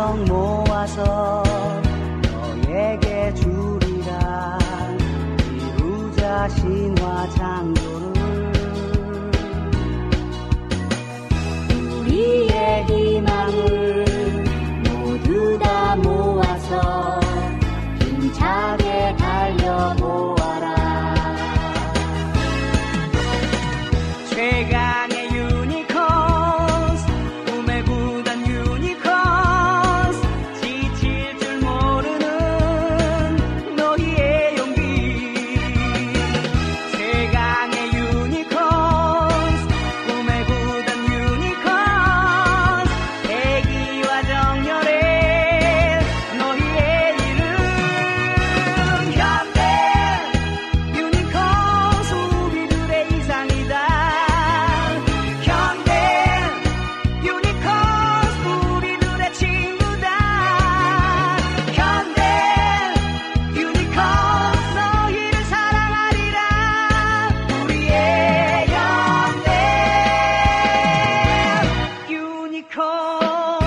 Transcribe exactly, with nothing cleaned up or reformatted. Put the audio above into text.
명 모아서 너에게 주리라. 이루자 신화 창조를. 우리의 희망을 모두 다 모아서 힘차게 달려보아라. 최강의 유니콘스, 꿈의 구단 유니콘스, 지칠 줄 모르는 너희의 용기. 최강의 유니콘스, 꿈의 구단 유니콘스, 대기와 정열의 너희의 이름. 현대 유니콘스 우리들의 이상이다. 현대 유니콘스 우리들의 친구다. 현대 유니콘스 너희를 사랑하리라. 우리의 현대 유니콘스.